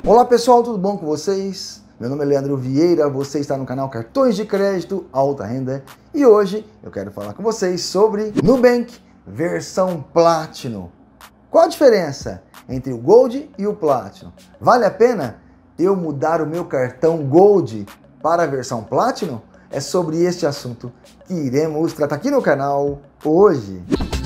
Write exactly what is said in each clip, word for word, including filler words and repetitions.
Olá pessoal, tudo bom com vocês? Meu nome é Leandro Vieira, você está no canal Cartões de Crédito Alta Renda e hoje eu quero falar com vocês sobre Nubank versão Platinum. Qual a diferença entre o Gold e o Platinum? Vale a pena eu mudar o meu cartão Gold para a versão Platinum? É sobre este assunto que iremos tratar aqui no canal hoje.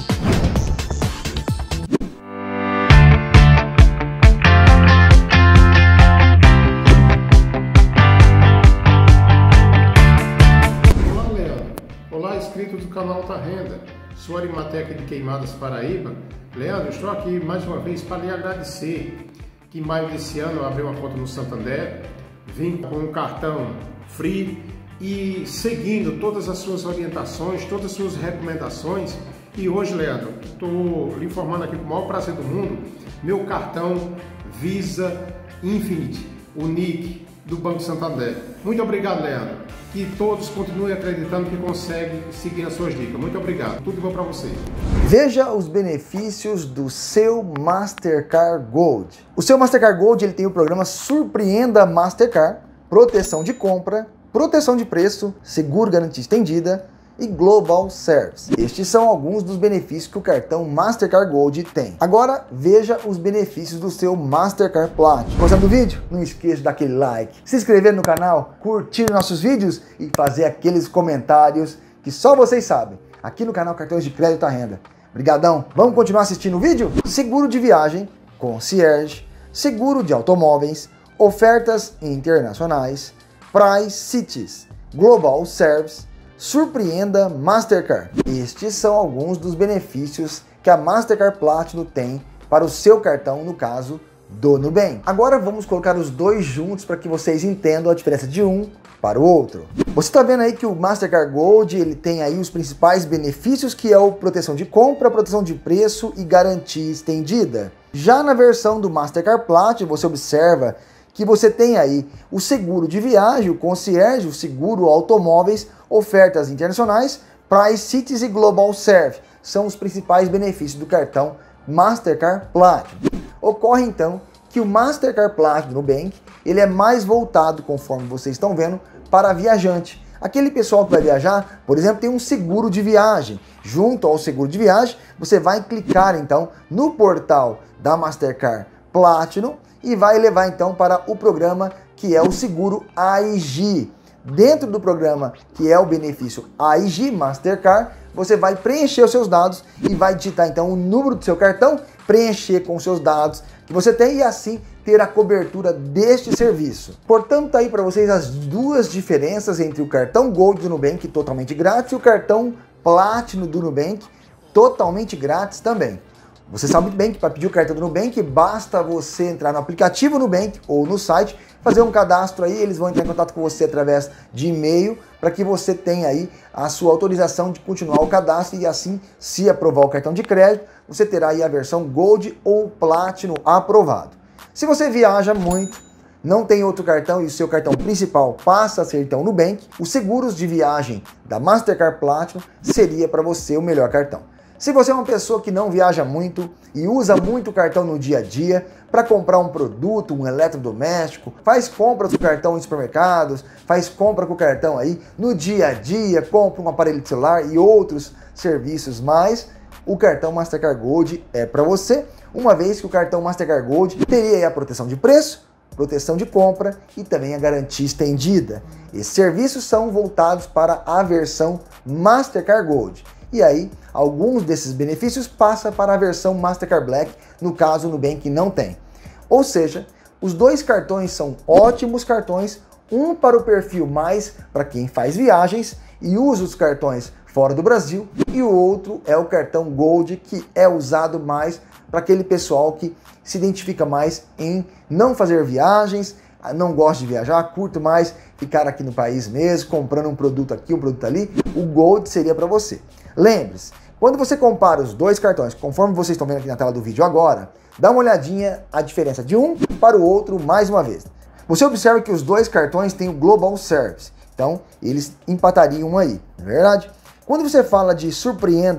Inscritos do canal Alta Renda, sou Arimateca de Queimadas, Paraíba. Leandro, estou aqui mais uma vez para lhe agradecer que em maio desse ano eu abri uma conta no Santander, vim com um cartão free e seguindo todas as suas orientações, todas as suas recomendações. E hoje, Leandro, estou lhe informando aqui com o maior prazer do mundo, meu cartão Visa Infinite, o N I C do Banco Santander. Muito obrigado, Leandro. Que todos continuem acreditando que conseguem seguir as suas dicas. Muito obrigado. Tudo bom para você. Veja os benefícios do seu Mastercard Gold. O seu Mastercard Gold ele tem o programa Surpreenda Mastercard, proteção de compra, proteção de preço, seguro garantia estendida e Global Service. Estes são alguns dos benefícios que o cartão Mastercard Gold tem. Agora veja os benefícios do seu Mastercard Platinum. Gostando do vídeo? Não esqueça daquele like, se inscrever no canal, curtir nossos vídeos e fazer aqueles comentários que só vocês sabem, aqui no canal Cartões de Crédito à Renda. Obrigadão! Vamos continuar assistindo o vídeo? Seguro de viagem, concierge, seguro de automóveis, ofertas internacionais, Price Cities, Global Service, Surpreenda Mastercard. Estes são alguns dos benefícios que a Mastercard Platinum tem para o seu cartão, no caso do Nubank. Agora vamos colocar os dois juntos para que vocês entendam a diferença de um para o outro. Você está vendo aí que o Mastercard Gold ele tem aí os principais benefícios, que é o proteção de compra, proteção de preço e garantia estendida. Já na versão do Mastercard Platinum, você observa que você tem aí o seguro de viagem, o concierge, o seguro automóveis, ofertas internacionais, Price Cities e Global Service. São os principais benefícios do cartão Mastercard Platinum. Ocorre então que o Mastercard Platinum no Nubank, ele é mais voltado, conforme vocês estão vendo, para viajante. Aquele pessoal que vai viajar, por exemplo, tem um seguro de viagem. Junto ao seguro de viagem, você vai clicar então no portal da Mastercard Platinum e vai levar então para o programa que é o seguro A I G. Dentro do programa que é o benefício A I G Mastercard, você vai preencher os seus dados e vai digitar então o número do seu cartão, preencher com os seus dados que você tem e assim ter a cobertura deste serviço. Portanto, tá aí para vocês as duas diferenças entre o cartão Gold do Nubank, totalmente grátis, e o cartão Platinum do Nubank, totalmente grátis também. Você sabe muito bem que para pedir o cartão do Nubank, basta você entrar no aplicativo Nubank ou no site, fazer um cadastro aí, eles vão entrar em contato com você através de e-mail para que você tenha aí a sua autorização de continuar o cadastro e assim, se aprovar o cartão de crédito, você terá aí a versão Gold ou Platinum aprovado. Se você viaja muito, não tem outro cartão e o seu cartão principal passa a ser então o Nubank, os seguros de viagem da Mastercard Platinum seria para você o melhor cartão. Se você é uma pessoa que não viaja muito e usa muito o cartão no dia a dia para comprar um produto, um eletrodoméstico, faz compras com o cartão em supermercados, faz compra com o cartão aí no dia a dia, compra um aparelho de celular e outros serviços mais, o cartão Mastercard Gold é para você, uma vez que o cartão Mastercard Gold teria aí a proteção de preço, proteção de compra e também a garantia estendida. Esses serviços são voltados para a versão Mastercard Gold. E aí, alguns desses benefícios passam para a versão Mastercard Black, no caso o Nubank não tem. Ou seja, os dois cartões são ótimos cartões, um para o perfil mais para quem faz viagens e usa os cartões fora do Brasil, e o outro é o cartão Gold, que é usado mais para aquele pessoal que se identifica mais em não fazer viagens, não gosta de viajar, curto mais ficar aqui no país mesmo, comprando um produto aqui, um produto ali, o Gold seria para você. Lembre-se, quando você compara os dois cartões, conforme vocês estão vendo aqui na tela do vídeo agora, dá uma olhadinha a diferença de um para o outro mais uma vez. Você observa que os dois cartões têm o Global Service, então eles empatariam aí, não é verdade? Quando você fala de Surpreenda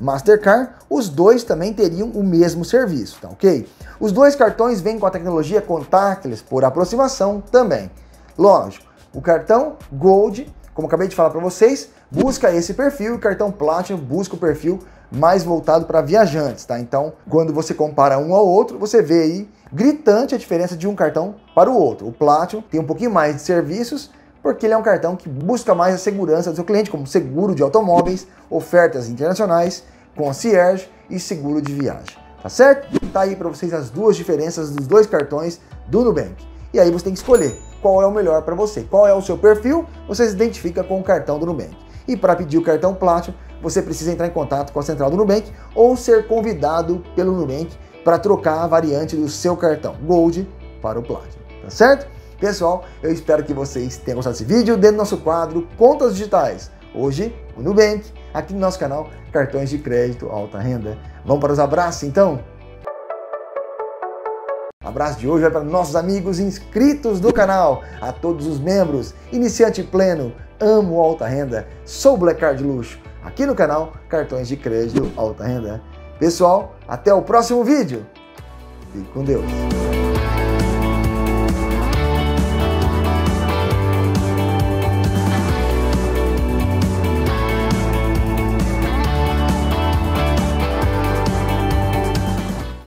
Mastercard, os dois também teriam o mesmo serviço, tá ok? Os dois cartões vêm com a tecnologia contactless por aproximação também. Lógico, o cartão Gold, como acabei de falar para vocês, busca esse perfil, e o cartão Platinum busca o perfil mais voltado para viajantes, tá? Então, quando você compara um ao outro, você vê aí gritante a diferença de um cartão para o outro. O Platinum tem um pouquinho mais de serviços, porque ele é um cartão que busca mais a segurança do seu cliente, como seguro de automóveis, ofertas internacionais, concierge e seguro de viagem, tá certo? Tá aí para vocês as duas diferenças dos dois cartões do Nubank. E aí você tem que escolher qual é o melhor para você, qual é o seu perfil, você se identifica com o cartão do Nubank. E para pedir o cartão Platinum, você precisa entrar em contato com a central do Nubank ou ser convidado pelo Nubank para trocar a variante do seu cartão Gold para o Platinum, tá certo? Pessoal, eu espero que vocês tenham gostado desse vídeo dentro do nosso quadro Contas Digitais. Hoje, o Nubank, aqui no nosso canal Cartões de Crédito Alta Renda. Vamos para os abraços então? O abraço de hoje vai para nossos amigos inscritos do canal, a todos os membros, iniciante pleno, amo alta renda, sou Black Card Luxo, aqui no canal Cartões de Crédito Alta Renda. Pessoal, até o próximo vídeo. Fique com Deus.